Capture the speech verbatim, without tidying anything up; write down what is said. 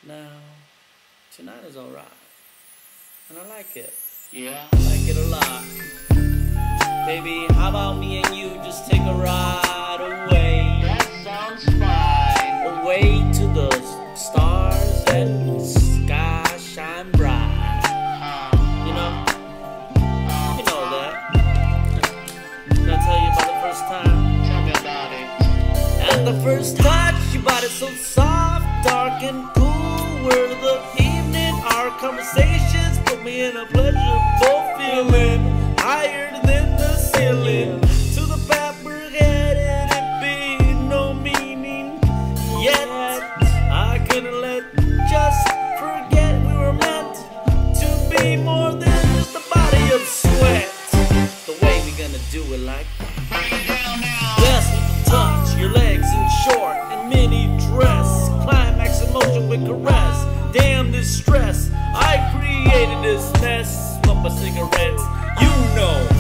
Now, tonight is alright, and I like it. Yeah. I like it a lot. Baby, how about me and you just take a ride away? That sounds fine. Away to the stars and the sky shine bright. Uh, You know? uh, You know that. Can I tell you about the first time? Tell me about it. At the first touch, your body so soft, dark and cool. Word of the evening, our conversations put me in a pleasurable feeling, higher than the ceiling. To the path we're headed, it be no meaning yet. I couldn't let just forget we were meant to be more than just a body of sweat. The way we gonna do it like Break it down now. best with the touch, your legs in short and mini dress, climax emotion with caress. Damn this stress, I created this mess. Smoke my cigarettes, you know